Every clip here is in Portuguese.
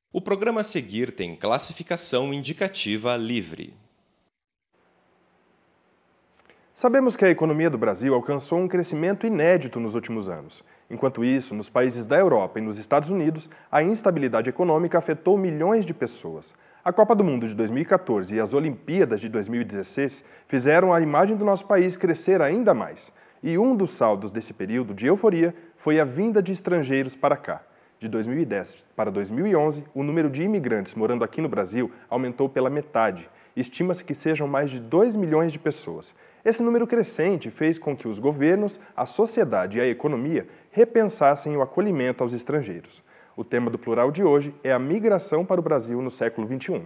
O programa a seguir tem classificação indicativa livre. Sabemos que a economia do Brasil alcançou um crescimento inédito nos últimos anos. Enquanto isso, nos países da Europa e nos Estados Unidos, a instabilidade econômica afetou milhões de pessoas. A Copa do Mundo de 2014 e as Olimpíadas de 2016 fizeram a imagem do nosso país crescer ainda mais. E um dos saldos desse período de euforia foi a vinda de estrangeiros para cá. De 2010 para 2011, o número de imigrantes morando aqui no Brasil aumentou pela metade. Estima-se que sejam mais de 2 milhões de pessoas. Esse número crescente fez com que os governos, a sociedade e a economia repensassem o acolhimento aos estrangeiros. O tema do Plural de hoje é a migração para o Brasil no século XXI.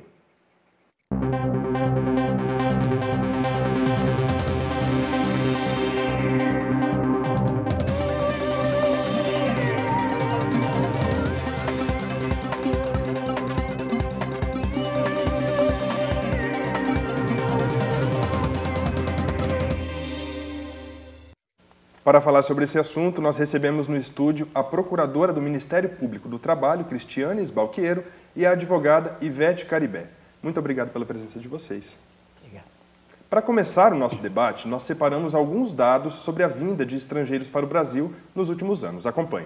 Para falar sobre esse assunto, nós recebemos no estúdio a procuradora do Ministério Público do Trabalho, Cristiane Sbalquiero, e a advogada Ivete Caribé. Muito obrigado pela presença de vocês. Obrigado. Para começar o nosso debate, nós separamos alguns dados sobre a vinda de estrangeiros para o Brasil nos últimos anos. Acompanhe.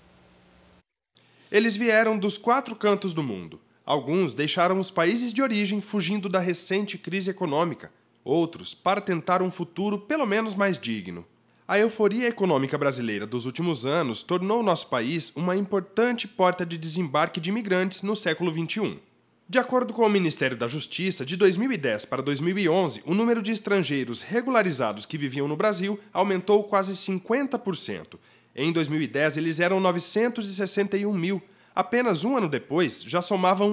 Eles vieram dos 4 cantos do mundo. Alguns deixaram os países de origem fugindo da recente crise econômica. Outros para tentar um futuro pelo menos mais digno. A euforia econômica brasileira dos últimos anos tornou nosso país uma importante porta de desembarque de imigrantes no século XXI. De acordo com o Ministério da Justiça, de 2010 para 2011, o número de estrangeiros regularizados que viviam no Brasil aumentou quase 50%. Em 2010, eles eram 961 mil. Apenas um ano depois, já somavam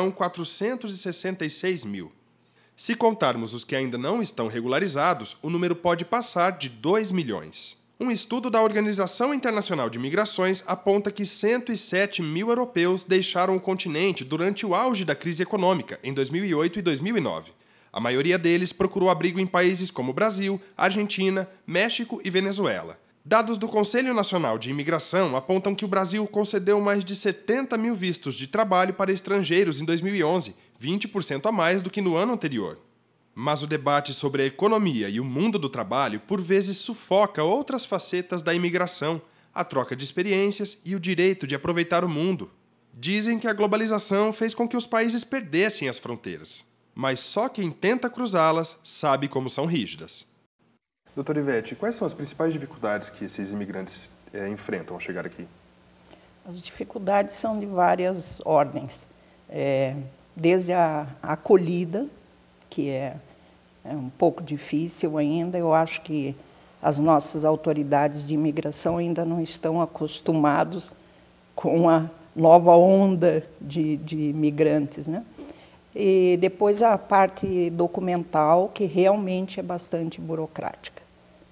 1.466.000. Se contarmos os que ainda não estão regularizados, o número pode passar de 2 milhões. Um estudo da Organização Internacional de Migrações aponta que 107 mil europeus deixaram o continente durante o auge da crise econômica, em 2008 e 2009. A maioria deles procurou abrigo em países como Brasil, Argentina, México e Venezuela. Dados do Conselho Nacional de Imigração apontam que o Brasil concedeu mais de 70 mil vistos de trabalho para estrangeiros em 2011, 20% a mais do que no ano anterior. Mas o debate sobre a economia e o mundo do trabalho por vezes sufoca outras facetas da imigração, a troca de experiências e o direito de aproveitar o mundo. Dizem que a globalização fez com que os países perdessem as fronteiras, mas só quem tenta cruzá-las sabe como são rígidas. Doutora Ivete, quais são as principais dificuldades que esses imigrantes enfrentam ao chegar aqui? As dificuldades são de várias ordens. Desde a acolhida, que é um pouco difícil ainda. Eu acho que as nossas autoridades de imigração ainda não estão acostumados com a nova onda de imigrantes, né? E depois a parte documental, que realmente é bastante burocrática.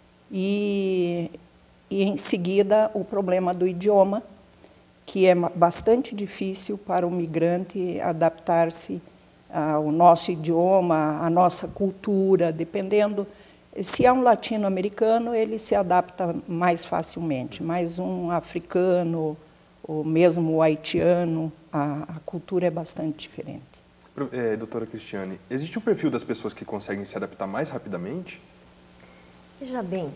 E em seguida o problema do idioma, que é bastante difícil para o migrante adaptar-se ao nosso idioma, à nossa cultura, dependendo. Se é um latino-americano, ele se adapta mais facilmente, mas um africano, ou mesmo o haitiano, a cultura é bastante diferente. Doutora Cristiane, existe um perfil das pessoas que conseguem se adaptar mais rapidamente? Veja bem,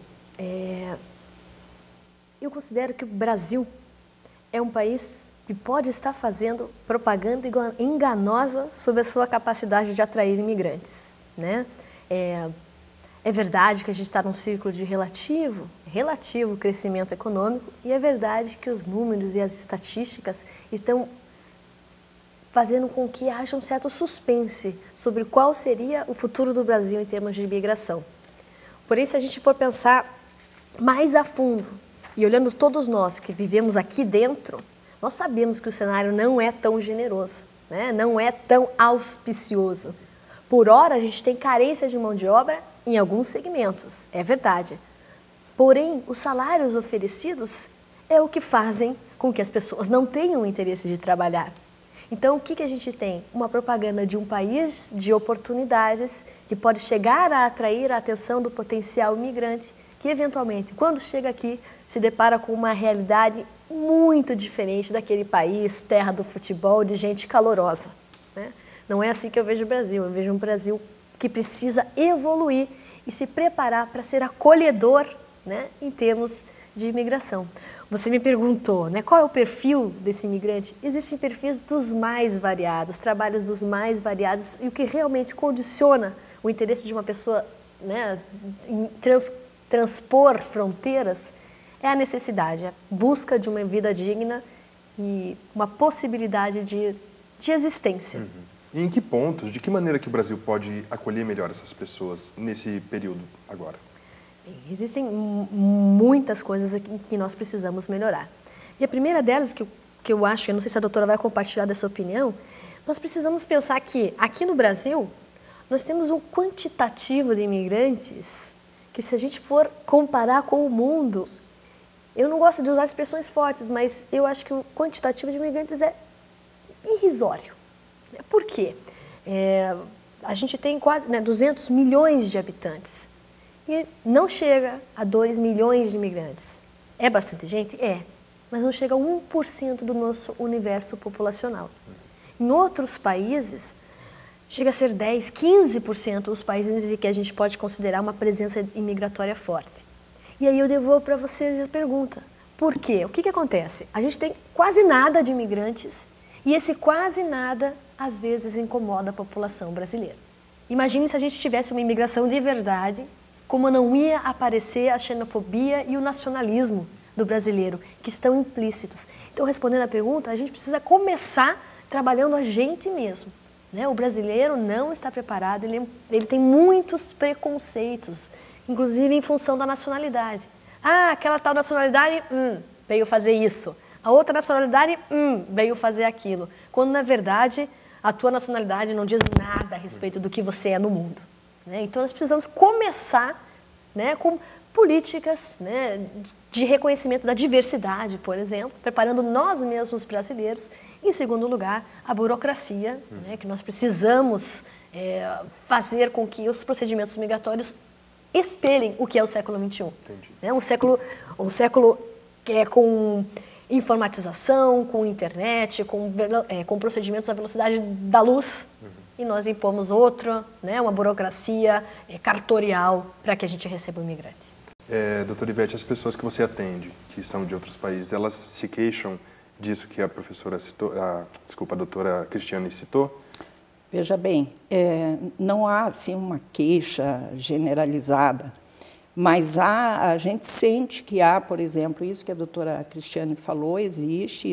eu considero que o Brasil é um país que pode estar fazendo propaganda enganosa sobre a sua capacidade de atrair imigrantes, né? É verdade que a gente está num círculo de relativo crescimento econômico, e é verdade que os números e as estatísticas estão fazendo com que haja um certo suspense sobre qual seria o futuro do Brasil em termos de imigração. Porém, se a gente for pensar mais a fundo, e olhando todos nós que vivemos aqui dentro, nós sabemos que o cenário não é tão generoso, né? Não é tão auspicioso. Por hora, a gente tem carência de mão de obra em alguns segmentos, é verdade. Porém, os salários oferecidos é o que fazem com que as pessoas não tenham interesse de trabalhar. Então, o que a gente tem? Uma propaganda de um país de oportunidades que pode chegar a atrair a atenção do potencial imigrante, que eventualmente, quando chega aqui, se depara com uma realidade muito diferente daquele país, terra do futebol, de gente calorosa, né? Não é assim que eu vejo o Brasil. Eu vejo um Brasil que precisa evoluir e se preparar para ser acolhedor, né, em termos de imigração. Você me perguntou, né, qual é o perfil desse imigrante? Existem perfis dos mais variados, trabalhos dos mais variados, e o que realmente condiciona o interesse de uma pessoa, né, em transpor fronteiras é a necessidade, a busca de uma vida digna e uma possibilidade de existência. E em que pontos, de que maneira que o Brasil pode acolher melhor essas pessoas nesse período agora? Bem, existem muitas coisas que nós precisamos melhorar. E a primeira delas, que eu acho, eu não sei se a doutora vai compartilhar dessa opinião, nós precisamos pensar que aqui no Brasil nós temos um quantitativo de imigrantes que, se a gente for comparar com o mundo, eu não gosto de usar expressões fortes, mas eu acho que o quantitativo de imigrantes é irrisório. Por quê? A gente tem quase 200 milhões de habitantes e não chega a 2 milhões de imigrantes. É bastante gente? É, mas não chega a 1% do nosso universo populacional. Em outros países, chega a ser 10%, 15% os países em que a gente pode considerar uma presença imigratória forte. E aí eu devolvo para vocês a pergunta, por quê? O que acontece? A gente tem quase nada de imigrantes e esse quase nada, às vezes, incomoda a população brasileira. Imagine se a gente tivesse uma imigração de verdade, como não ia aparecer a xenofobia e o nacionalismo do brasileiro, que estão implícitos. Então, respondendo à pergunta, a gente precisa começar trabalhando a gente mesmo, né? O brasileiro não está preparado, ele tem muitos preconceitos, inclusive em função da nacionalidade. Ah, aquela tal nacionalidade veio fazer isso. A outra nacionalidade veio fazer aquilo. Quando, na verdade, a tua nacionalidade não diz nada a respeito do que você é no mundo, né? Então, nós precisamos começar, né, com políticas, né, de reconhecimento da diversidade, por exemplo, preparando nós mesmos brasileiros. Em segundo lugar, a burocracia, né, que nós precisamos fazer com que os procedimentos migratórios espelhem o que é o século XXI. Né? Um século que é com informatização, com internet, com procedimentos à velocidade da luz, e nós impomos outra, né, uma burocracia cartorial para que a gente receba o imigrante. Doutora Ivete, as pessoas que você atende, que são de outros países, elas se queixam disso que a professora citou, a doutora Cristiane citou? Veja bem, não há assim uma queixa generalizada, mas a gente sente que há, por exemplo, isso que a doutora Cristiane falou, existe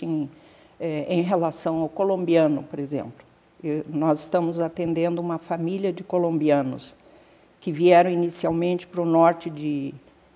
em relação ao colombiano, por exemplo. Nós estamos atendendo uma família de colombianos que vieram inicialmente para o norte de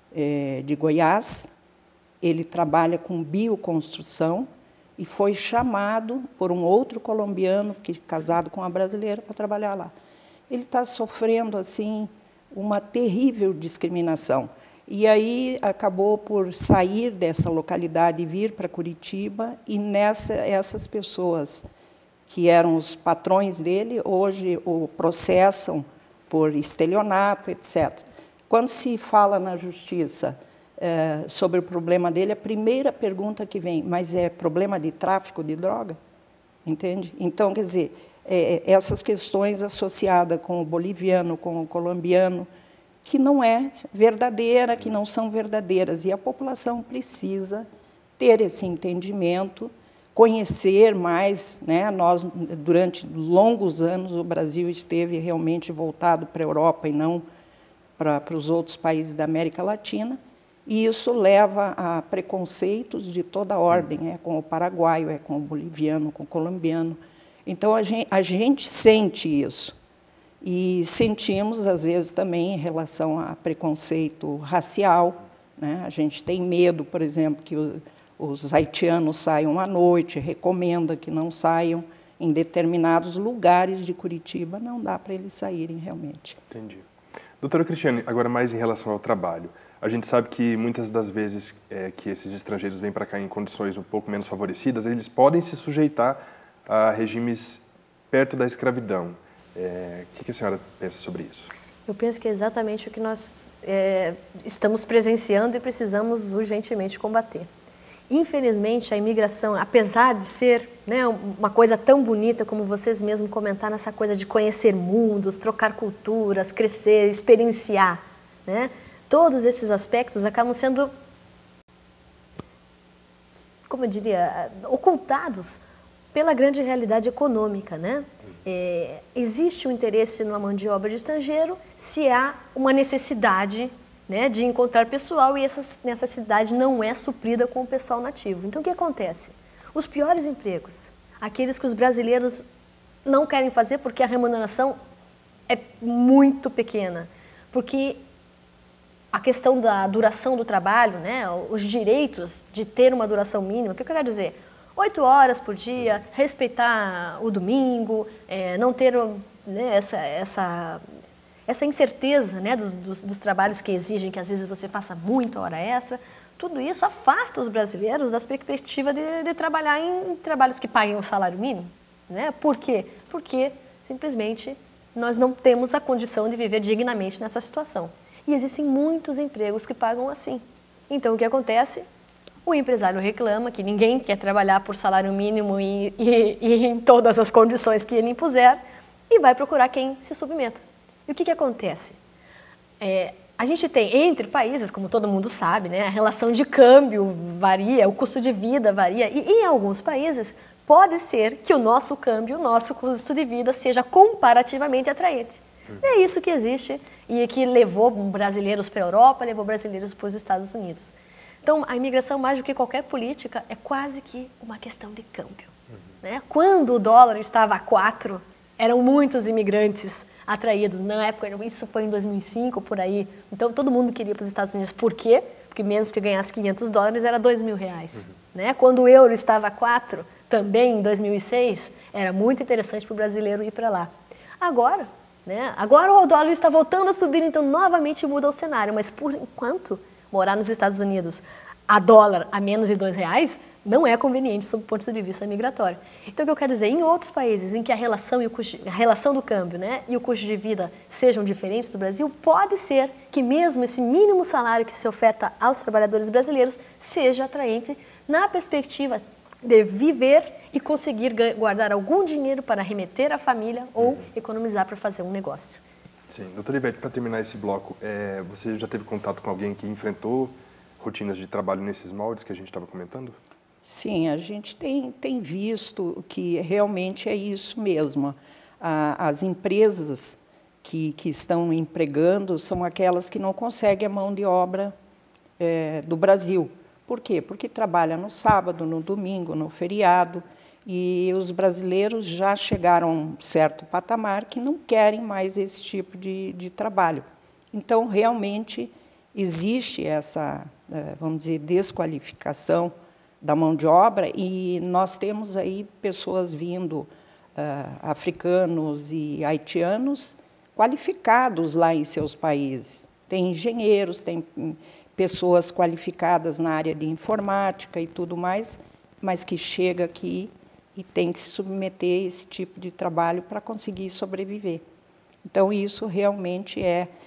Goiás. Ele trabalha com bioconstrução e foi chamado por um outro colombiano, casado com uma brasileira, para trabalhar lá. Ele está sofrendo assim uma terrível discriminação. E aí acabou por sair dessa localidade e vir para Curitiba, e essas pessoas que eram os patrões dele, hoje o processam por estelionato, etc. Quando se fala na justiça sobre o problema dele, a primeira pergunta que vem, mas é problema de tráfico de droga? Entende? Então, quer dizer, essas questões associadas com o boliviano, com o colombiano, que não é verdadeira, que não são verdadeiras, e a população precisa ter esse entendimento, conhecer mais, né? Nós, durante longos anos, o Brasil esteve realmente voltado para a Europa e não para os outros países da América Latina, e isso leva a preconceitos de toda ordem, com o paraguaio, com o boliviano, com o colombiano. Então, a gente sente isso. E sentimos, às vezes, também em relação a preconceito racial, né? A gente tem medo, por exemplo, que os haitianos saiam à noite, recomenda que não saiam em determinados lugares de Curitiba, não dá para eles saírem realmente. Entendi. Doutora Cristiane, agora mais em relação ao trabalho. A gente sabe que muitas das vezes que esses estrangeiros vêm para cá em condições um pouco menos favorecidas, eles podem se sujeitar a regimes perto da escravidão. O que a senhora pensa sobre isso? Eu penso que é exatamente o que nós estamos presenciando e precisamos urgentemente combater. infelizmente, a imigração, apesar de ser, né, uma coisa tão bonita como vocês mesmos comentaram, essa coisa de conhecer mundos, trocar culturas, crescer, experienciar, né, todos esses aspectos acabam sendo, como eu diria, ocultados pela grande realidade econômica, né? Existe um interesse numa mão de obra de estrangeiro se há uma necessidade, né, de encontrar pessoal e essa necessidade não é suprida com o pessoal nativo. Então, o que acontece? Os piores empregos, aqueles que os brasileiros não querem fazer porque a remuneração é muito pequena, porque a questão da duração do trabalho, né, os direitos de ter uma duração mínima, o que eu quero dizer? 8 horas por dia, respeitar o domingo, não ter, né, essa incerteza, né, dos trabalhos que exigem que às vezes você faça muita hora extra, tudo isso afasta os brasileiros das perspectivas de trabalhar em trabalhos que paguem o salário mínimo. Né? Por quê? Porque simplesmente nós não temos a condição de viver dignamente nessa situação. E existem muitos empregos que pagam assim. Então, o que acontece? O empresário reclama que ninguém quer trabalhar por salário mínimo e em todas as condições que ele impuser e vai procurar quem se submeta. E o que acontece? A gente tem, entre países, como todo mundo sabe, né, a relação de câmbio varia, o custo de vida varia, e em alguns países pode ser que o nosso câmbio, o nosso custo de vida seja comparativamente atraente. É isso que existe e que levou brasileiros para a Europa, levou brasileiros para os Estados Unidos. Então, a imigração, mais do que qualquer política, é quase que uma questão de câmbio. Né? Quando o dólar estava a 4, eram muitos imigrantes atraídos. Na época, isso foi em 2005, por aí. Então, todo mundo queria ir para os Estados Unidos. Por quê? Porque mesmo que ganhasse $500, era R$2.000. Né? Quando o euro estava a 4, também em 2006, era muito interessante para o brasileiro ir para lá. Agora, né? Agora o dólar está voltando a subir, então novamente muda o cenário. Mas por enquanto, morar nos Estados Unidos a dólar a menos de R$2 não é conveniente sob o ponto de vista migratório. Então, o que eu quero dizer, em outros países em que a relação do câmbio, né, e o custo de vida sejam diferentes do Brasil, pode ser que mesmo esse mínimo salário que se oferta aos trabalhadores brasileiros seja atraente na perspectiva de viver e conseguir guardar algum dinheiro para remeter à família ou economizar para fazer um negócio. Sim. Doutora Ivete, para terminar esse bloco, você já teve contato com alguém que enfrentou rotinas de trabalho nesses moldes que a gente estava comentando? Sim, a gente tem visto que realmente é isso mesmo. As empresas que estão empregando são aquelas que não conseguem a mão de obra do Brasil. Por quê? Porque trabalha no sábado, no domingo, no feriado, e os brasileiros já chegaram a um certo patamar que não querem mais esse tipo de trabalho. Então, realmente, existe essa, vamos dizer, desqualificação da mão de obra, e nós temos aí pessoas vindo, africanos e haitianos, qualificados lá em seus países. Tem engenheiros, tem pessoas qualificadas na área de informática e tudo mais, mas que chega aqui e tem que se submeter a esse tipo de trabalho para conseguir sobreviver. Então, isso realmente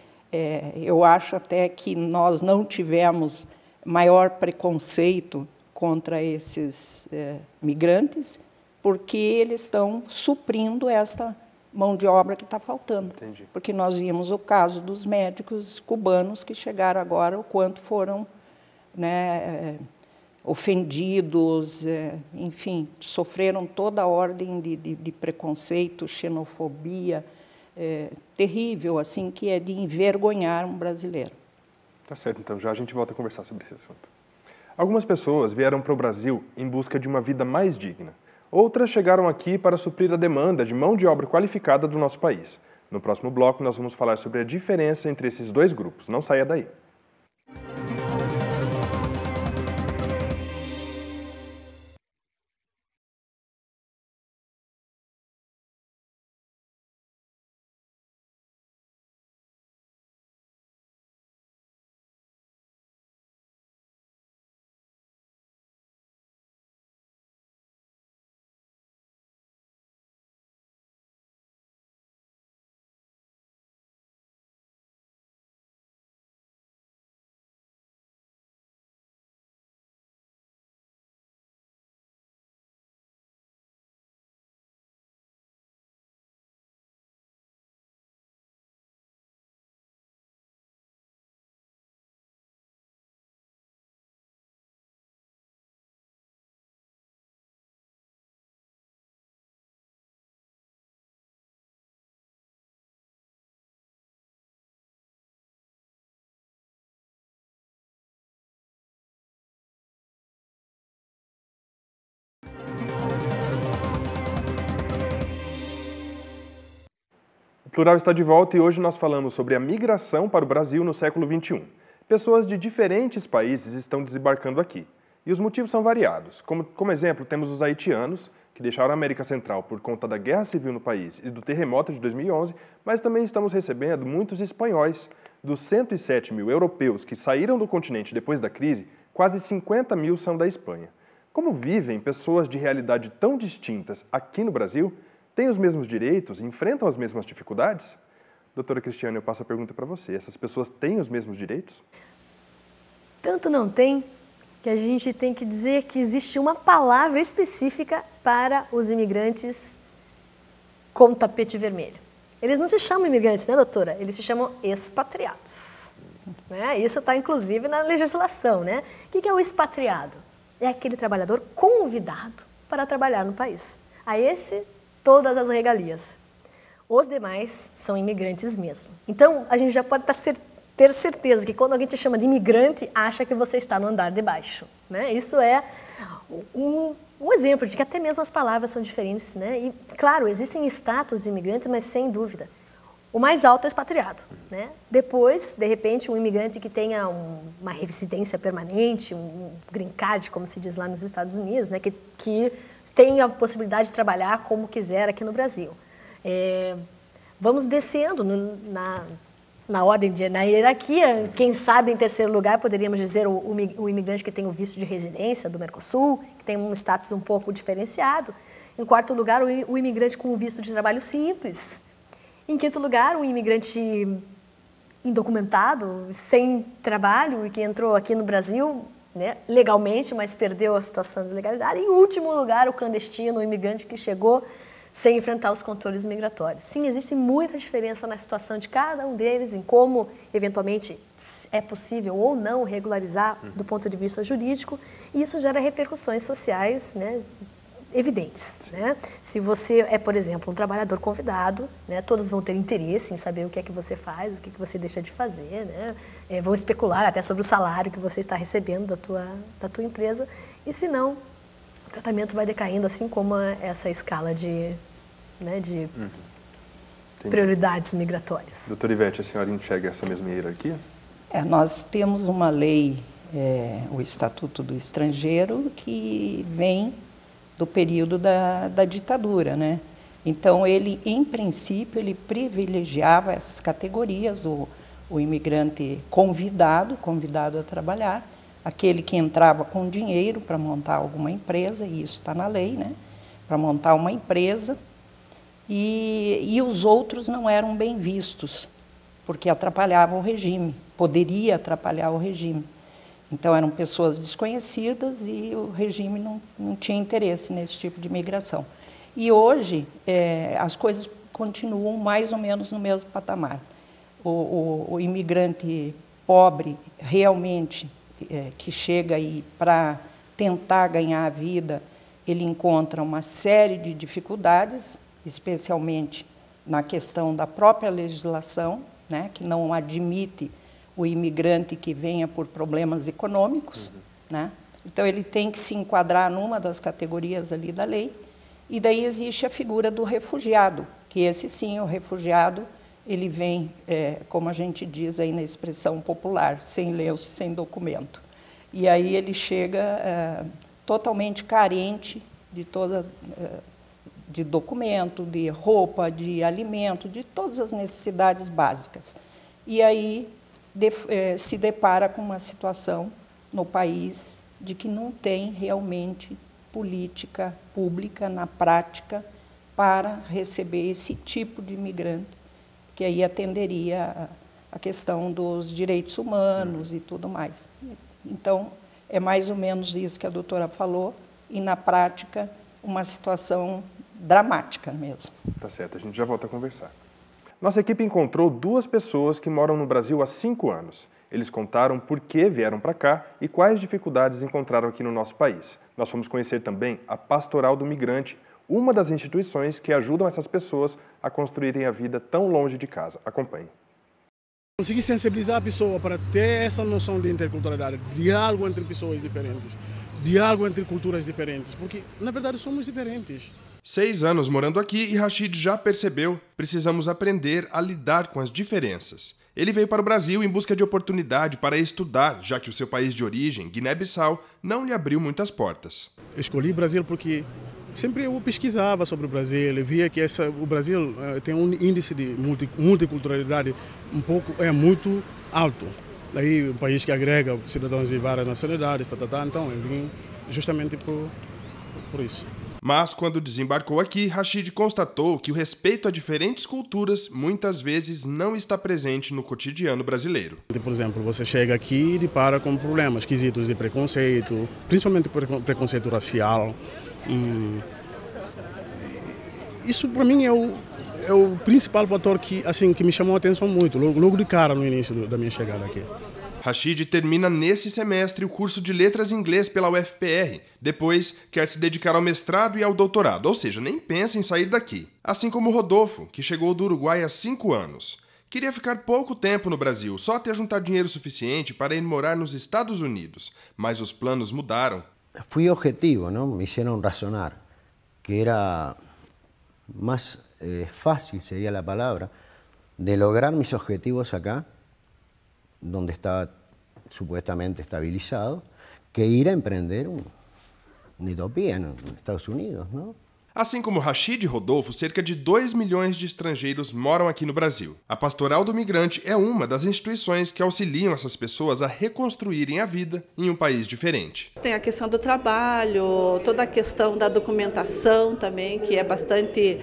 eu acho até que nós não tivemos maior preconceito contra esses migrantes, porque eles estão suprindo esta mão de obra que está faltando. Entendi. Porque nós vimos o caso dos médicos cubanos que chegaram agora, o quanto foram, né, ofendidos, enfim, sofreram toda a ordem de preconceito, xenofobia, terrível, assim, que é de envergonhar um brasileiro. Tá certo, então já a gente volta a conversar sobre esse assunto. Algumas pessoas vieram para o Brasil em busca de uma vida mais digna. Outras chegaram aqui para suprir a demanda de mão de obra qualificada do nosso país. No próximo bloco, nós vamos falar sobre a diferença entre esses dois grupos. Não saia daí. Plural está de volta e hoje nós falamos sobre a migração para o Brasil no século XXI. Pessoas de diferentes países estão desembarcando aqui. E os motivos são variados. Como exemplo, temos os haitianos, que deixaram a América Central por conta da guerra civil no país e do terremoto de 2011, mas também estamos recebendo muitos espanhóis. Dos 107 mil europeus que saíram do continente depois da crise, quase 50 mil são da Espanha. Como vivem pessoas de realidade tão distintas aqui no Brasil? Têm os mesmos direitos? Enfrentam as mesmas dificuldades? Doutora Cristiane, eu passo a pergunta para você. Essas pessoas têm os mesmos direitos? Tanto não tem, que a gente tem que dizer que existe uma palavra específica para os imigrantes com tapete vermelho. Eles não se chamam imigrantes, né, doutora? Eles se chamam expatriados. Né? Isso está, inclusive, na legislação. Né? O que é o expatriado? É aquele trabalhador convidado para trabalhar no país. A esse, todas as regalias. Os demais são imigrantes mesmo. Então, a gente já pode ter certeza que quando alguém te chama de imigrante, acha que você está no andar de baixo. Né? Isso é um exemplo de que até mesmo as palavras são diferentes. Né? E, claro, existem status de imigrantes, mas sem dúvida. O mais alto é o expatriado. Né? Depois, de repente, um imigrante que tenha uma residência permanente, um green card, como se diz lá nos Estados Unidos, né? que tenha a possibilidade de trabalhar como quiser aqui no Brasil. Vamos descendo na ordem, na hierarquia. Quem sabe, em terceiro lugar, poderíamos dizer o imigrante que tem o visto de residência do Mercosul, que tem um status um pouco diferenciado. Em quarto lugar, o imigrante com o visto de trabalho simples. Em quinto lugar, o imigrante indocumentado, sem trabalho, e que entrou aqui no Brasil, né, legalmente, mas perdeu a situação de legalidade. Em último lugar, o clandestino, o imigrante que chegou sem enfrentar os controles migratórios. Sim, existe muita diferença na situação de cada um deles, em como, eventualmente, é possível ou não regularizar do ponto de vista jurídico, e isso gera repercussões sociais, né, evidentes. Né? Se você é, por exemplo, um trabalhador convidado, né, todos vão ter interesse em saber o que é que você faz, o que é que você deixa de fazer, né? Vão especular até sobre o salário que você está recebendo da tua empresa, e se não, o tratamento vai decaindo, assim como essa escala de prioridades migratórias. Doutora Ivete, a senhora enxerga essa mesma hierarquia? Nós temos uma lei, o Estatuto do Estrangeiro, que vem do período da ditadura, né? Então, ele, em princípio, ele privilegiava essas categorias, o imigrante convidado a trabalhar, aquele que entrava com dinheiro para montar alguma empresa, e isso está na lei, né? Para montar uma empresa, e os outros não eram bem vistos, porque atrapalhavam o regime, poderia atrapalhar o regime. Então, eram pessoas desconhecidas e o regime não tinha interesse nesse tipo de migração. E hoje, as coisas continuam mais ou menos no mesmo patamar. O imigrante pobre, realmente, que chega aí para tentar ganhar a vida, ele encontra uma série de dificuldades, especialmente na questão da própria legislação, né, que não admite o imigrante que venha por problemas econômicos, né? Então, ele tem que se enquadrar numa das categorias ali da lei, e daí existe a figura do refugiado, que esse sim, o refugiado, ele vem, como a gente diz aí na expressão popular, sem lenço, sem documento. E aí ele chega totalmente carente de documento, de roupa, de alimento, de todas as necessidades básicas. E aí se depara com uma situação no país de que não tem realmente política pública na prática para receber esse tipo de imigrante, que aí atenderia a questão dos direitos humanos e tudo mais. Então, é mais ou menos isso que a doutora falou, e na prática, uma situação dramática mesmo. Tá certo, a gente já volta a conversar. Nossa equipe encontrou 2 pessoas que moram no Brasil há 5 anos. Eles contaram por que vieram para cá e quais dificuldades encontraram aqui no nosso país. Nós fomos conhecer também a Pastoral do Migrante, uma das instituições que ajudam essas pessoas a construírem a vida tão longe de casa. Acompanhe. Conseguir sensibilizar a pessoa para ter essa noção de interculturalidade, diálogo entre pessoas diferentes, diálogo entre culturas diferentes, porque, na verdade, somos diferentes. 6 anos morando aqui e Rachid já percebeu, precisamos aprender a lidar com as diferenças. Ele veio para o Brasil em busca de oportunidade para estudar, já que o seu país de origem, Guiné-Bissau, não lhe abriu muitas portas. Escolhi o Brasil porque sempre eu pesquisava sobre o Brasil, eu via que o Brasil tem um índice de multiculturalidade muito alto. Daí um país que agrega cidadãos de várias nacionalidades, então eu vim justamente por isso. Mas, quando desembarcou aqui, Rachid constatou que o respeito a diferentes culturas muitas vezes não está presente no cotidiano brasileiro. Por exemplo, você chega aqui e depara com problemas quesitos de preconceito, principalmente preconceito racial. Isso, para mim, é o principal fator que me chamou a atenção muito, logo de cara no início da minha chegada aqui. Rachid termina nesse semestre o curso de Letras em Inglês pela UFPR. Depois, quer se dedicar ao mestrado e ao doutorado, ou seja, nem pensa em sair daqui. Assim como Rodolfo, que chegou do Uruguai há 5 anos. Queria ficar pouco tempo no Brasil, só até juntar dinheiro suficiente para ir morar nos Estados Unidos. Mas os planos mudaram. Fui objetivo, ¿no? Me hicieron razonar, que era más fácil, sería la palabra, de lograr mis objetivos acá, donde estaba supuestamente estabilizado, que ir a emprender una utopía en Estados Unidos, ¿no? Assim como Rachid e Rodolfo, cerca de 2 milhões de estrangeiros moram aqui no Brasil. A Pastoral do Migrante é uma das instituições que auxiliam essas pessoas a reconstruírem a vida em um país diferente. Tem a questão do trabalho, toda a questão da documentação também, que é bastante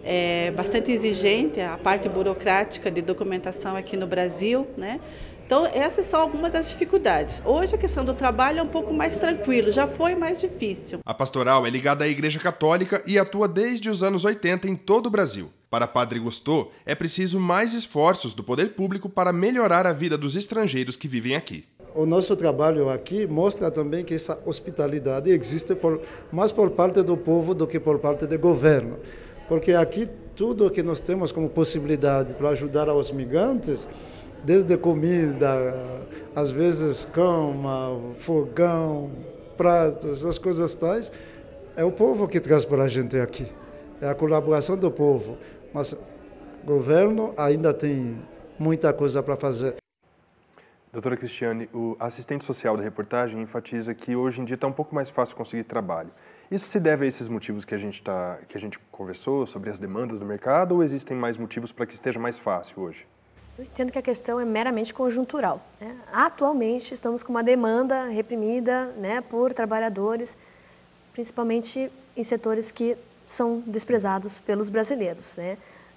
exigente, a parte burocrática de documentação aqui no Brasil, né? Então, essas são algumas das dificuldades. Hoje, a questão do trabalho é um pouco mais tranquilo, já foi mais difícil. A pastoral é ligada à Igreja Católica e atua desde os anos 80 em todo o Brasil. Para Padre Gustô, é preciso mais esforços do poder público para melhorar a vida dos estrangeiros que vivem aqui. O nosso trabalho aqui mostra também que essa hospitalidade existe mais por parte do povo do que por parte do governo. Porque aqui tudo que nós temos como possibilidade para ajudar aos migrantes, desde comida, às vezes cama, fogão, pratos, as coisas tais, é o povo que traz para a gente aqui. É a colaboração do povo. Mas o governo ainda tem muita coisa para fazer. Doutora Cristiane, o assistente social da reportagem enfatiza que hoje em dia está um pouco mais fácil conseguir trabalho. Isso se deve a esses motivos que a gente conversou sobre as demandas do mercado ou existem mais motivos para que esteja mais fácil hoje? Eu entendo que a questão é meramente conjuntural, né? Atualmente estamos com uma demanda reprimida, né, por trabalhadores, principalmente em setores que são desprezados pelos brasileiros, né?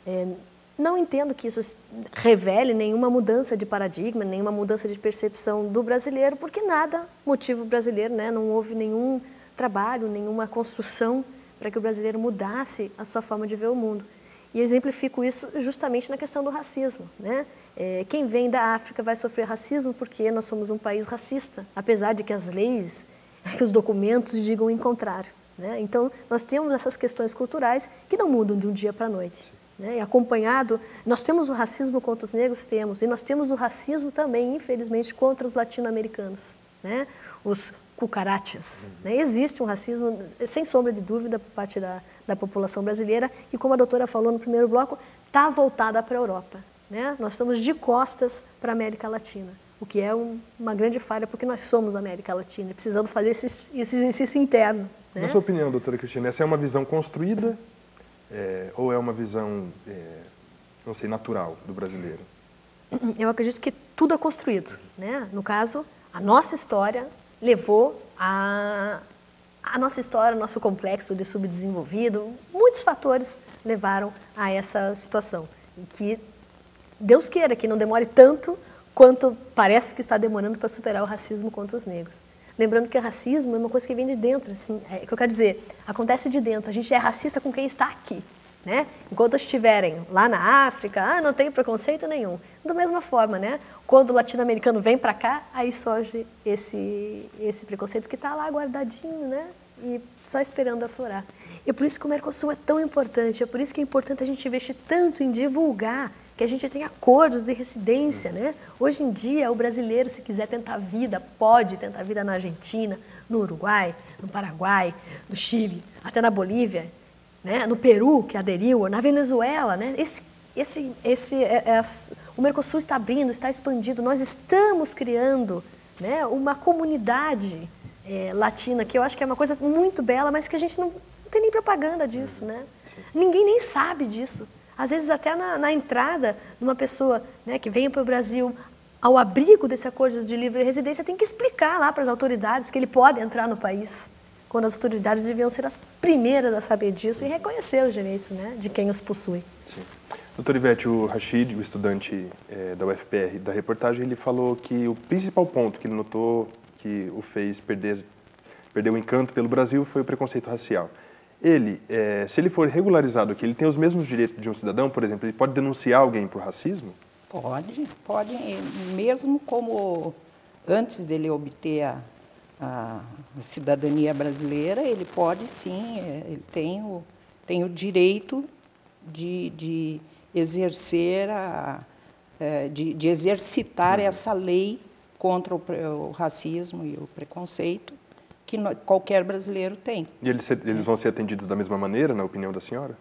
Não entendo que isso revele nenhuma mudança de paradigma, nenhuma mudança de percepção do brasileiro, porque nada motiva o brasileiro, né? Não houve nenhum trabalho, nenhuma construção para que o brasileiro mudasse a sua forma de ver o mundo. E exemplifico isso justamente na questão do racismo, né? Quem vem da África vai sofrer racismo porque nós somos um país racista, apesar de que as leis, que os documentos digam o contrário, né? Então, nós temos essas questões culturais que não mudam de um dia para a noite, né? E acompanhado, nós temos o racismo contra os negros, temos, e nós temos o racismo também, infelizmente, contra os latino-americanos, né? Os cucarachas, né? Existe um racismo, sem sombra de dúvida, por parte da população brasileira, que, como a doutora falou no primeiro bloco, está voltada para a Europa, né? Nós estamos de costas para a América Latina, o que é uma grande falha, porque nós somos a América Latina e precisamos fazer esse exercício interno, né? Na sua opinião, doutora Cristiane, essa é uma visão construída ou é uma visão, não sei, natural do brasileiro? Eu acredito que tudo é construído, né? No caso, a nossa história levou a nossa história, nosso complexo de subdesenvolvido, muitos fatores levaram a essa situação. E que Deus queira que não demore tanto quanto parece que está demorando para superar o racismo contra os negros. Lembrando que o racismo é uma coisa que vem de dentro, assim, que eu quero dizer, acontece de dentro. A gente é racista com quem está aqui, né? Enquanto estiverem lá na África, não tem preconceito nenhum. Da mesma forma, né? Quando o latino-americano vem para cá, aí surge esse preconceito que está lá guardadinho, né? E só esperando aflorar. E é por isso que o Mercosul é tão importante, é por isso que é importante a gente investir tanto em divulgar, que a gente tenha acordos de residência, né? Hoje em dia, o brasileiro, se quiser tentar vida, pode tentar vida na Argentina, no Uruguai, no Paraguai, no Chile, até na Bolívia. né? No Peru, que aderiu, na Venezuela, né? O Mercosul está abrindo, está expandindo, nós estamos criando, né, uma comunidade latina, que eu acho que é uma coisa muito bela, mas que a gente não tem nem propaganda disso, né? Ninguém nem sabe disso. Às vezes até na entrada de uma pessoa, né, que venha para o Brasil ao abrigo desse acordo de livre residência, tem que explicar lá para as autoridades que ele pode entrar no país, quando as autoridades deviam ser as primeiras a saber disso e reconhecer os direitos, né, de quem os possui. Sim. Doutor Ivete, o Rashid, o estudante da UFPR da reportagem, ele falou que o principal ponto que ele notou que o fez perder o encanto pelo Brasil foi o preconceito racial. Ele, se ele for regularizado aqui, ele tem os mesmos direitos de um cidadão, por exemplo, ele pode denunciar alguém por racismo? Pode, mesmo como antes dele obter a cidadania brasileira, ele pode sim, ele tem o direito de exercer, de exercitar essa lei contra o racismo e o preconceito que qualquer brasileiro tem. E eles vão ser atendidos da mesma maneira, na opinião da senhora?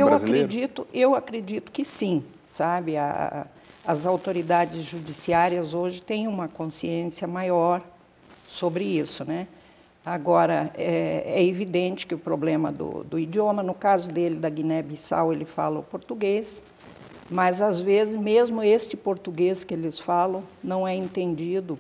Eu acredito que sim, sabe? As autoridades judiciárias hoje têm uma consciência maior sobre isso, né? Agora, é evidente que o problema do idioma, no caso dele, da Guiné-Bissau, ele fala o português, mas, às vezes, mesmo este português que eles falam não é entendido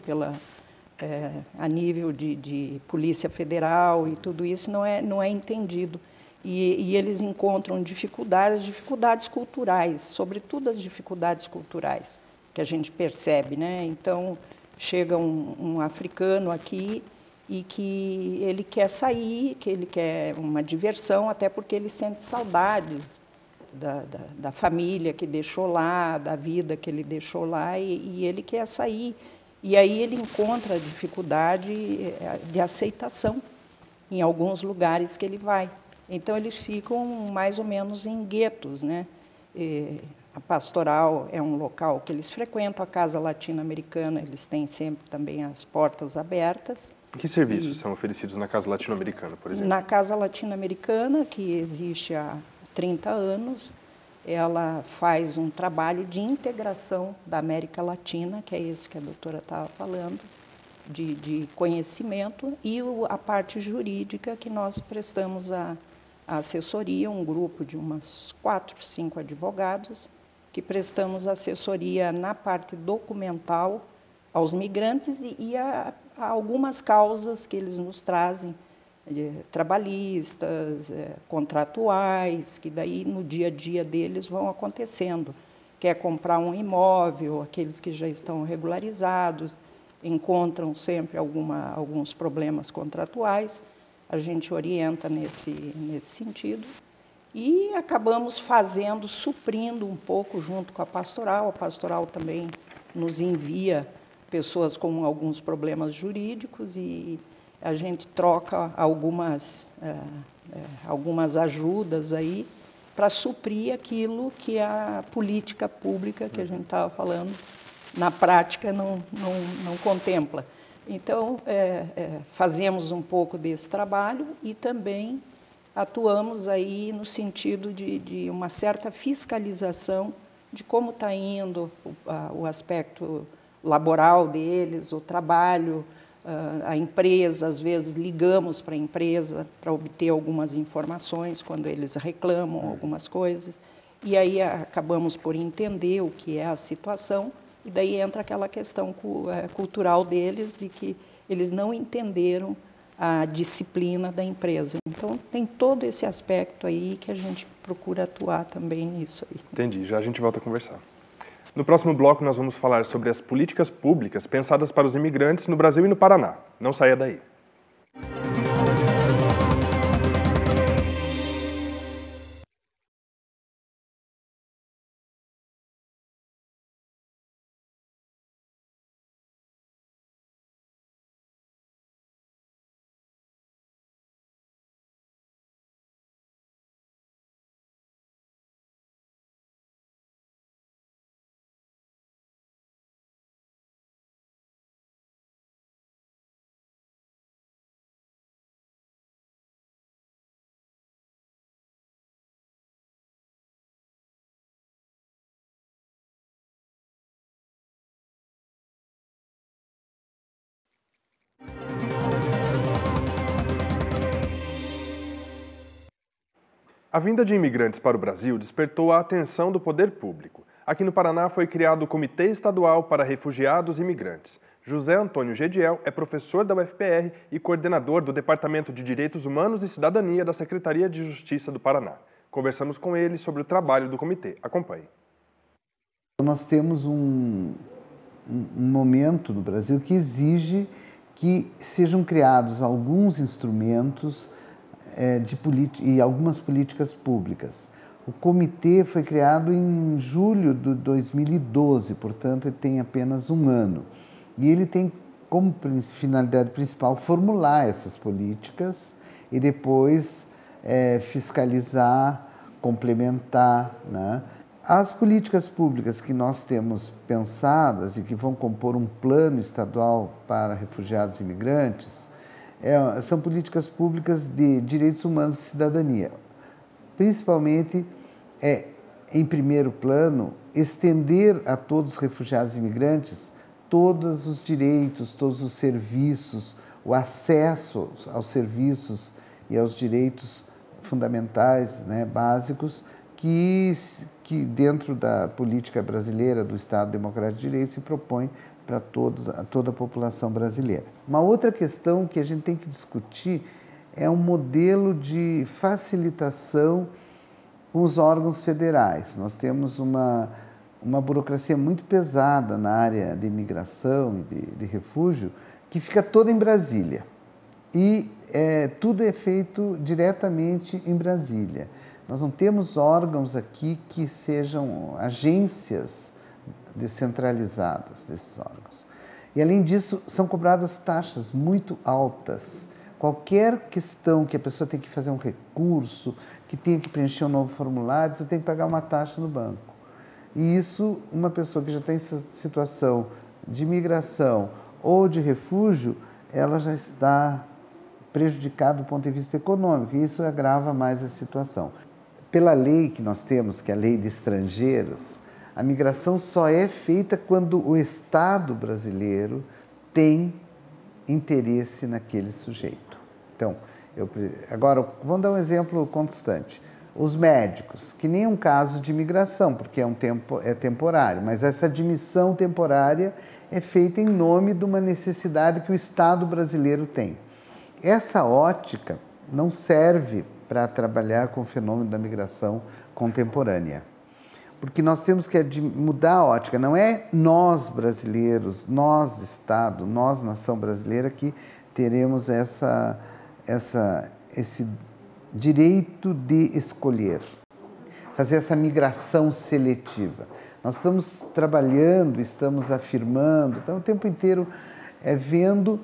a nível de Polícia Federal e tudo isso não é entendido. E eles encontram dificuldades culturais, sobretudo as dificuldades culturais, que a gente percebe, né? Então, chega um africano aqui e que ele quer sair, que ele quer uma diversão, até porque ele sente saudades da família que deixou lá, da vida que ele deixou lá, e ele quer sair. E aí ele encontra dificuldade de aceitação em alguns lugares que ele vai. Então, eles ficam mais ou menos em guetos, né? A pastoral é um local que eles frequentam, a Casa Latino-Americana, eles têm sempre também as portas abertas. Que serviços são oferecidos na Casa Latino-Americana, por exemplo? Na Casa Latino-Americana, que existe há 30 anos, ela faz um trabalho de integração da América Latina, que é esse que a doutora estava falando, de conhecimento, e a parte jurídica, que nós prestamos a assessoria, um grupo de umas 4, 5 advogados, que prestamos assessoria na parte documental aos migrantes e a algumas causas que eles nos trazem, trabalhistas, contratuais, que daí no dia a dia deles vão acontecendo. Quer comprar um imóvel, aqueles que já estão regularizados, encontram sempre alguns problemas contratuais, a gente orienta nesse sentido e acabamos suprindo um pouco junto com a pastoral também nos envia pessoas com alguns problemas jurídicos e a gente troca algumas ajudas aí para suprir aquilo que a política pública que a gente estava falando, na prática, não contempla. Então, fazemos um pouco desse trabalho e também atuamos aí no sentido de uma certa fiscalização de como está indo o aspecto laboral deles, o trabalho, a empresa, às vezes ligamos para a empresa para obter algumas informações quando eles reclamam algumas coisas, e aí acabamos por entender o que é a situação, e daí entra aquela questão cultural deles, de que eles não entenderam a disciplina da empresa. Então, tem todo esse aspecto aí que a gente procura atuar também nisso aí. Entendi, já a gente volta a conversar. No próximo bloco, nós vamos falar sobre as políticas públicas pensadas para os imigrantes no Brasil e no Paraná. Não saia daí. A vinda de imigrantes para o Brasil despertou a atenção do poder público. Aqui no Paraná foi criado o Comitê Estadual para Refugiados e Imigrantes. José Antônio Gediel é professor da UFPR e coordenador do Departamento de Direitos Humanos e Cidadania da Secretaria de Justiça do Paraná. Conversamos com ele sobre o trabalho do comitê. Acompanhe. Nós temos um momento no Brasil que exige que sejam criados alguns instrumentos e algumas políticas públicas. O comitê foi criado em julho de 2012, portanto, ele tem apenas um ano. E ele tem como finalidade principal formular essas políticas e depois fiscalizar, complementar, né? As políticas públicas que nós temos pensadas e que vão compor um plano estadual para refugiados e imigrantes são políticas públicas de direitos humanos e cidadania. Principalmente, em primeiro plano, estender a todos os refugiados e imigrantes todos os direitos, todos os serviços, o acesso aos serviços e aos direitos fundamentais, né, básicos, que dentro da política brasileira do Estado Democrático de Direito se propõe para toda a população brasileira. Uma outra questão que a gente tem que discutir é um modelo de facilitação com os órgãos federais. Nós temos uma burocracia muito pesada na área de imigração e de refúgio, que fica toda em Brasília. E tudo é feito diretamente em Brasília. Nós não temos órgãos aqui que sejam agências descentralizadas desses órgãos. E, além disso, são cobradas taxas muito altas. Qualquer questão que a pessoa tem que fazer um recurso, que tenha que preencher um novo formulário, você tem que pagar uma taxa no banco. E isso, uma pessoa que já está em situação de imigração ou de refúgio, ela já está prejudicada do ponto de vista econômico, e isso agrava mais a situação. Pela lei que nós temos, que é a Lei de Estrangeiros, a migração só é feita quando o Estado brasileiro tem interesse naquele sujeito. Então, agora, vamos dar um exemplo constante. Os médicos, que nem é um caso de imigração, porque é temporário, mas essa admissão temporária é feita em nome de uma necessidade que o Estado brasileiro tem. Essa ótica não serve para trabalhar com o fenômeno da migração contemporânea. Porque nós temos que mudar a ótica. Não é nós brasileiros, nós Estado, nós nação brasileira que teremos esse direito de escolher, fazer essa migração seletiva. Nós estamos trabalhando, estamos afirmando, então, o tempo inteiro vendo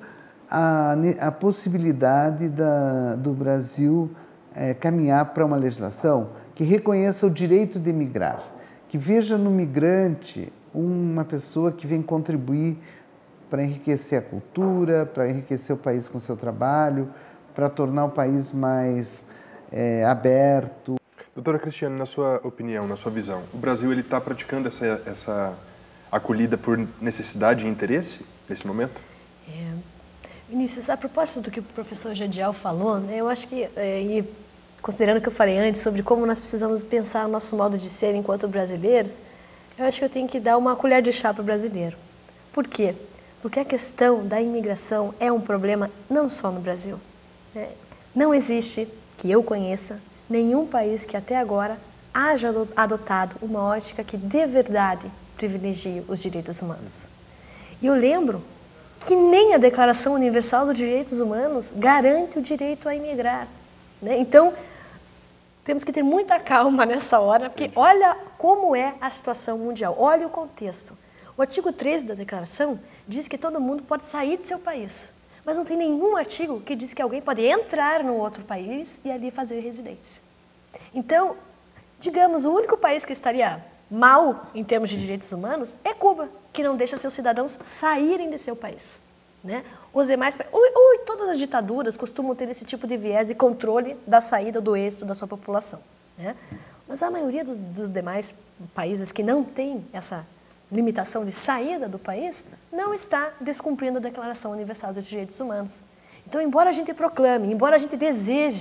a possibilidade do Brasil caminhar para uma legislação que reconheça o direito de migrar, que veja no migrante uma pessoa que vem contribuir para enriquecer a cultura, para enriquecer o país com seu trabalho, para tornar o país mais aberto. Doutora Cristiane, na sua opinião, na sua visão, o Brasil está praticando essa acolhida por necessidade e interesse nesse momento? Vinícius, a propósito do que o professor Gediel falou, né, eu acho que, considerando o que eu falei antes sobre como nós precisamos pensar o nosso modo de ser enquanto brasileiros, eu acho que eu tenho que dar uma colher de chá para o brasileiro. Por quê? Porque a questão da imigração é um problema não só no Brasil. Não existe, que eu conheça, nenhum país que até agora haja adotado uma ótica que de verdade privilegie os direitos humanos. E eu lembro que nem a Declaração Universal dos Direitos Humanos garante o direito a imigrar. Né? Então, temos que ter muita calma nessa hora, porque olha como é a situação mundial, olha o contexto. O artigo 13 da Declaração diz que todo mundo pode sair de seu país, mas não tem nenhum artigo que diz que alguém pode entrar no outro país e ali fazer residência. Então, digamos, o único país que estaria mal em termos de direitos humanos é Cuba, que não deixa seus cidadãos saírem de seu país. Né? Os demais, todas as ditaduras costumam ter esse tipo de viés e controle da saída, do êxito da sua população. Né? Mas a maioria dos demais países que não tem essa limitação de saída do país não está descumprindo a Declaração Universal dos Direitos Humanos. Então, embora a gente proclame, embora a gente deseje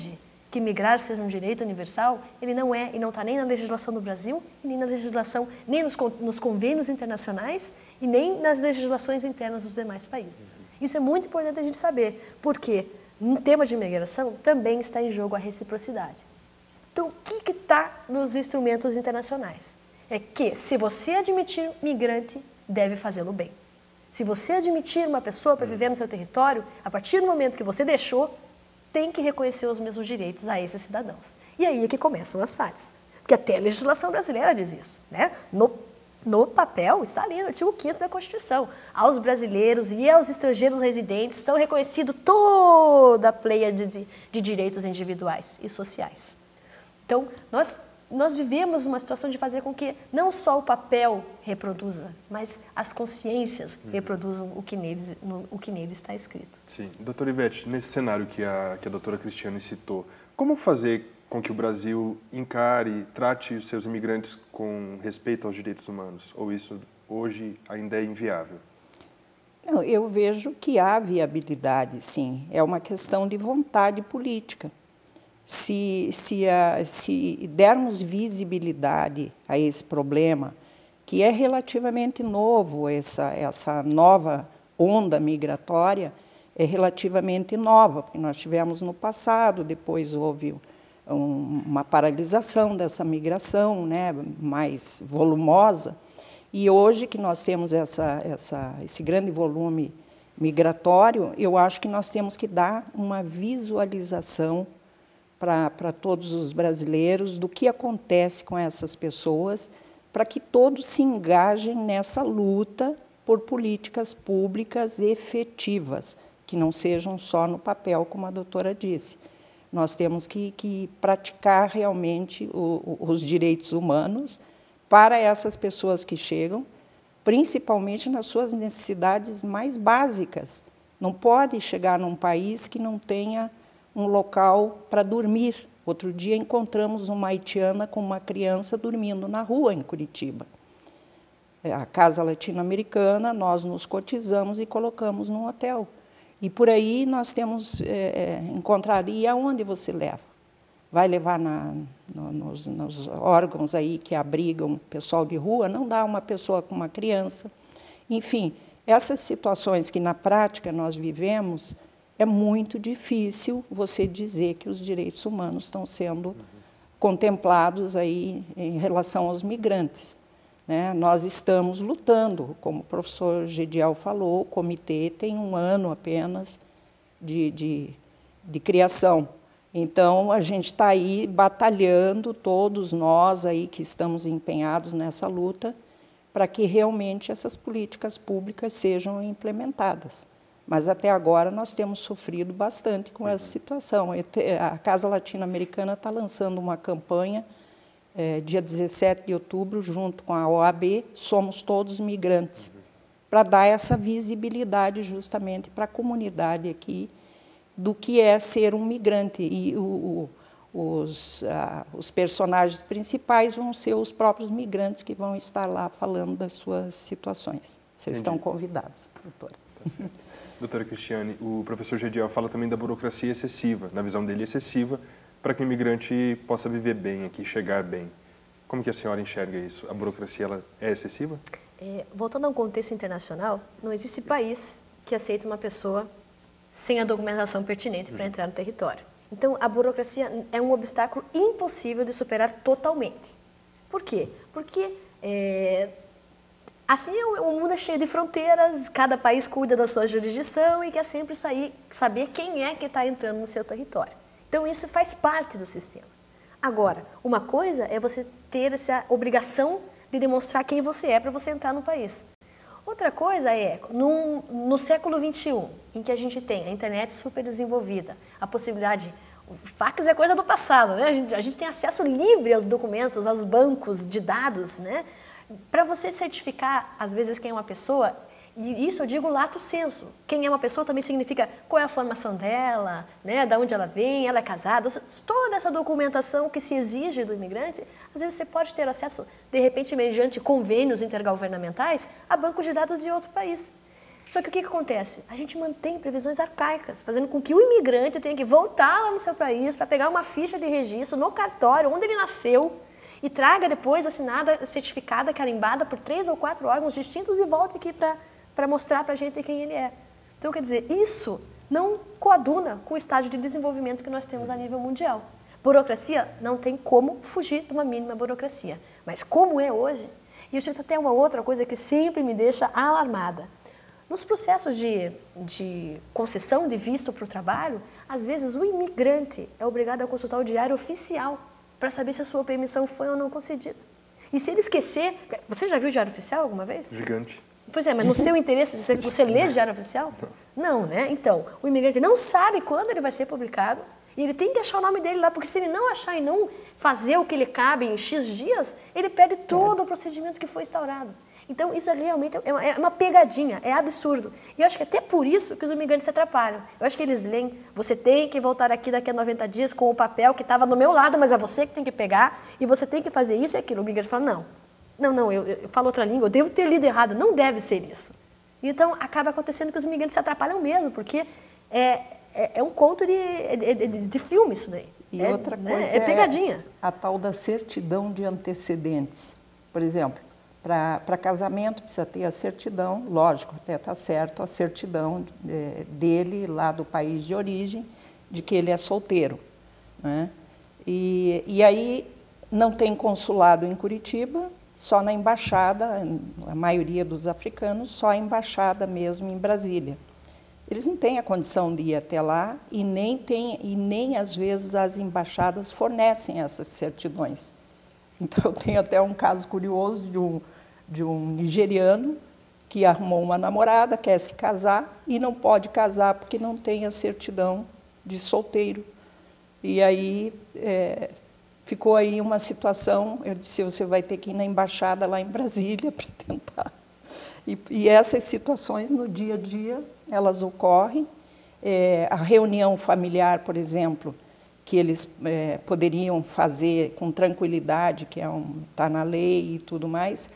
que migrar seja um direito universal, ele não é e não está nem na legislação do Brasil, nem na legislação, nem nos convênios internacionais e nem nas legislações internas dos demais países. Isso é muito importante a gente saber, porque no tema de imigração também está em jogo a reciprocidade. Então, o que está nos instrumentos internacionais? É que, se você admitir migrante, deve fazê-lo bem. Se você admitir uma pessoa para viver no seu território, a partir do momento que você deixou, tem que reconhecer os mesmos direitos a esses cidadãos. E aí é que começam as falhas. Porque até a legislação brasileira diz isso, né? No papel, está ali no artigo 5º da Constituição. Aos brasileiros e aos estrangeiros residentes são reconhecidos toda a pleia de direitos individuais e sociais. Então, nós vivemos uma situação de fazer com que não só o papel reproduza, mas as consciências reproduzam o que nele está escrito. Sim. Doutora Ivete, nesse cenário que a doutora Cristiane citou, como fazer com que o Brasil encare, trate os seus imigrantes com respeito aos direitos humanos? Ou isso hoje ainda é inviável? Não, eu vejo que há viabilidade, sim. É uma questão de vontade política. Se dermos visibilidade a esse problema, que é relativamente novo, essa nova onda migratória é relativamente nova, porque nós tivemos no passado, depois houve uma paralisação dessa migração, né, mais volumosa, e hoje que nós temos esse grande volume migratório, eu acho que nós temos que dar uma visualização para todos os brasileiros do que acontece com essas pessoas, para que todos se engajem nessa luta por políticas públicas efetivas, que não sejam só no papel, como a doutora disse. Nós temos que praticar realmente os direitos humanos para essas pessoas que chegam, principalmente nas suas necessidades mais básicas. Não pode chegar num país que não tenha um local para dormir. Outro dia encontramos uma haitiana com uma criança dormindo na rua em Curitiba. A Casa Latino-Americana, nós nos cotizamos e colocamos num hotel. E por aí nós temos encontrado. E aonde você leva? Vai levar nos órgãos aí que abrigam pessoal de rua? Não dá uma pessoa com uma criança. Enfim, essas situações que na prática nós vivemos, é muito difícil você dizer que os direitos humanos estão sendo contemplados aí em relação aos migrantes, né? Nós estamos lutando, como o professor Gediel falou, o comitê tem 1 ano apenas de criação. Então, a gente está aí batalhando, todos nós aí que estamos empenhados nessa luta, para que realmente essas políticas públicas sejam implementadas. Mas, até agora, nós temos sofrido bastante com essa situação. A Casa Latino-Americana está lançando uma campanha, dia 17 de outubro, junto com a OAB, Somos Todos Migrantes, para dar essa visibilidade justamente para a comunidade aqui do que é ser um migrante. E os personagens principais vão ser os próprios migrantes que vão estar lá falando das suas situações. Vocês estão convidados, doutora. Doutora Cristiane, o professor Gediel fala também da burocracia excessiva, na visão dele excessiva, para que o imigrante possa viver bem aqui, chegar bem. Como que a senhora enxerga isso? A burocracia ela é excessiva? Voltando a um contexto internacional, não existe país que aceite uma pessoa sem a documentação pertinente para entrar no território. Então, a burocracia é um obstáculo impossível de superar totalmente. Por quê? Porque assim, o mundo é cheio de fronteiras, cada país cuida da sua jurisdição e quer sempre saber quem é que está entrando no seu território. Então, isso faz parte do sistema. Agora, uma coisa é você ter essa obrigação de demonstrar quem você é para você entrar no país. Outra coisa é, no século XXI, em que a gente tem a internet super desenvolvida, a possibilidade... O fax é coisa do passado, né? A gente tem acesso livre aos documentos, aos bancos de dados, né? Para você certificar, às vezes, quem é uma pessoa, e isso eu digo lato sensu, quem é uma pessoa também significa qual é a formação dela, né, de onde ela vem, ela é casada, toda essa documentação que se exige do imigrante, às vezes você pode ter acesso, de repente, mediante convênios intergovernamentais, a bancos de dados de outro país. Só que o que acontece? A gente mantém previsões arcaicas, fazendo com que o imigrante tenha que voltar lá no seu país para pegar uma ficha de registro no cartório onde ele nasceu e traga depois assinada, certificada, carimbada por 3 ou 4 órgãos distintos e volte aqui para mostrar para a gente quem ele é. Então, quer dizer, isso não coaduna com o estágio de desenvolvimento que nós temos a nível mundial. Burocracia não tem como fugir de uma mínima burocracia. Mas como é hoje, e eu sinto até uma outra coisa que sempre me deixa alarmada. Nos processos de concessão de visto para o trabalho, às vezes o imigrante é obrigado a consultar o diário oficial para saber se a sua permissão foi ou não concedida. E se ele esquecer... Você já viu o diário oficial alguma vez? Gigante. Pois é, mas no seu interesse, você lê o diário oficial? Não, né? Então, o imigrante não sabe quando ele vai ser publicado e ele tem que achar o nome dele lá, porque se ele não achar e não fazer o que lhe cabe em X dias, ele perde todo o procedimento que foi instaurado. Então, isso é realmente uma pegadinha, é absurdo. E eu acho que até por isso que os imigrantes se atrapalham. Eu acho que eles leem, você tem que voltar aqui daqui a 90 dias com o papel que estava no meu lado, mas é você que tem que pegar, e você tem que fazer isso e aquilo. O imigrante fala, não, eu falo outra língua, eu devo ter lido errado, não deve ser isso. Então, acaba acontecendo que os imigrantes se atrapalham mesmo, porque é um conto de filme isso daí. E outra coisa é pegadinha. A tal da certidão de antecedentes. Por exemplo, para casamento precisa ter a certidão, lógico, até está certo, a certidão dele lá do país de origem, de que ele é solteiro, né? E aí não tem consulado em Curitiba, só na embaixada, a maioria dos africanos, só a embaixada mesmo em Brasília. Eles não têm a condição de ir até lá e nem às vezes as embaixadas fornecem essas certidões. Então, eu tenho até um caso curioso de um nigeriano que arrumou uma namorada, quer se casar e não pode casar porque não tem a certidão de solteiro. E aí ficou aí uma situação, eu disse, você vai ter que ir na embaixada lá em Brasília para tentar. E essas situações no dia a dia, elas ocorrem. A reunião familiar, por exemplo, que eles poderiam fazer com tranquilidade, que está na lei e tudo mais,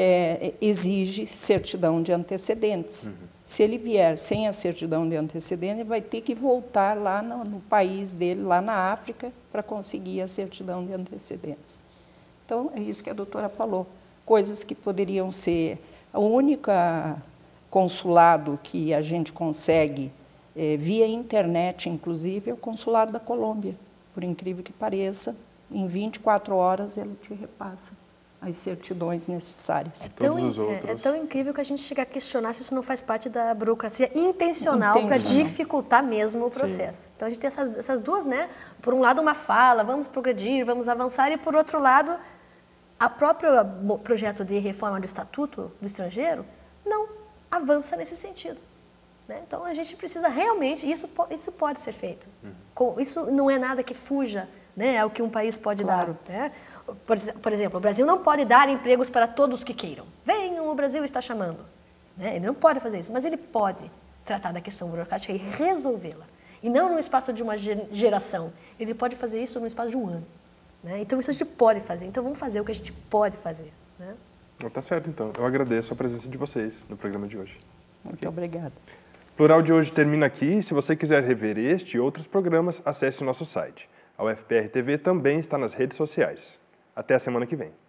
exige certidão de antecedentes. Uhum. Se ele vier sem a certidão de antecedentes, ele vai ter que voltar lá no país dele, lá na África, para conseguir a certidão de antecedentes. Então, é isso que a doutora falou. Coisas que poderiam ser... O único consulado que a gente consegue, via internet, inclusive, é o consulado da Colômbia. Por incrível que pareça, em 24 horas ele te repassa as certidões necessárias. É tão incrível que a gente chega a questionar se isso não faz parte da burocracia intencional para dificultar mesmo o processo. Sim. Então, a gente tem essas duas, né? Por um lado, uma fala, vamos progredir, vamos avançar, e, por outro lado, o próprio projeto de reforma do Estatuto do Estrangeiro não avança nesse sentido. Né? Então, a gente precisa realmente, isso pode ser feito. Isso não é nada que fuja, né, ao que um país pode dar. Né? Por exemplo, o Brasil não pode dar empregos para todos que queiram. Venham, o Brasil está chamando. Né? Ele não pode fazer isso, mas ele pode tratar da questão burocrática e resolvê-la. E não no espaço de uma geração. Ele pode fazer isso no espaço de um ano. Né? Então, isso a gente pode fazer. Então, vamos fazer o que a gente pode fazer. Né? Tá certo, então. Eu agradeço a presença de vocês no programa de hoje. Muito obrigada. O Plural de hoje termina aqui. Se você quiser rever este e outros programas, acesse o nosso site. A UFPR TV também está nas redes sociais. Até a semana que vem.